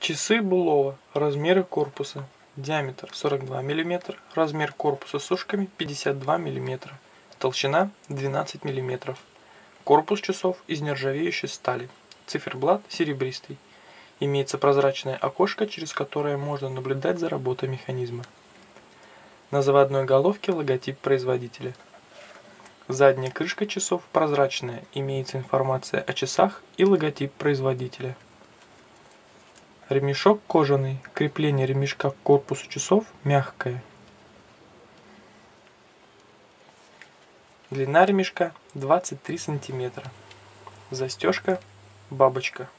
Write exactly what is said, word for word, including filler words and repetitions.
Часы Булова. Размеры корпуса. Диаметр сорок два миллиметра. Размер корпуса с ушками пятьдесят два миллиметра. Толщина двенадцать миллиметров. Корпус часов из нержавеющей стали. Циферблат серебристый. Имеется прозрачное окошко, через которое можно наблюдать за работой механизма. На заводной головке логотип производителя. Задняя крышка часов прозрачная, имеется информация о часах и логотип производителя. Ремешок кожаный, крепление ремешка к корпусу часов мягкое. Длина ремешка двадцать три сантиметра. Застежка бабочка.